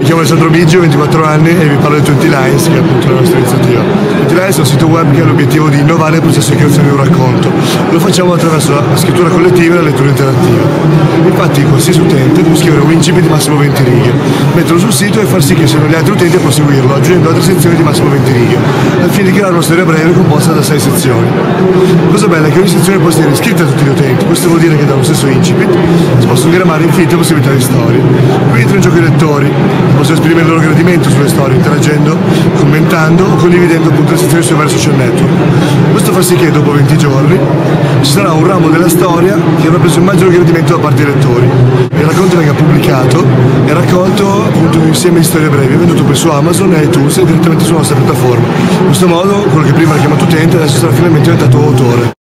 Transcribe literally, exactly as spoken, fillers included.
chiamo Alessandro Biggio, ho ventiquattro anni e vi parlo di Twenty Lines, che è appunto la nostra iniziativa. Twenty Lines è un sito web che ha l'obiettivo di innovare il processo di creazione di un racconto. Lo facciamo attraverso la scrittura collettiva e la lettura interattiva. Infatti qualsiasi utente può scrivere un incipit di massimo venti righe, metterlo sul sito e far sì che siano gli altri utenti a proseguirlo, aggiungendo altre sezioni di massimo venti righe, al fine di creare una storia breve composta da sei sezioni. La cosa bella è che ogni sezione può essere iscritta a tutti gli utenti, questo vuol dire che dallo stesso incipit si possono diramare infinite possibilità di storie. Qui entra in gioco i lettori, possono esprimere il loro gradimento sulle storie, interagendo, commentando o condividendo appunto le sezioni sui vari social network. Questo fa sì che dopo venti giorni ci sarà un ramo della storia che avrà preso il maggior gradimento da parte dei lettori. Il racconto venga pubblicato e raccolto appunto in un insieme di storie brevi, venduto poi su Amazon e iTunes e direttamente sulla nostra piattaforma. In questo modo quello che prima era chiamato utente adesso sarà finalmente diventato autore.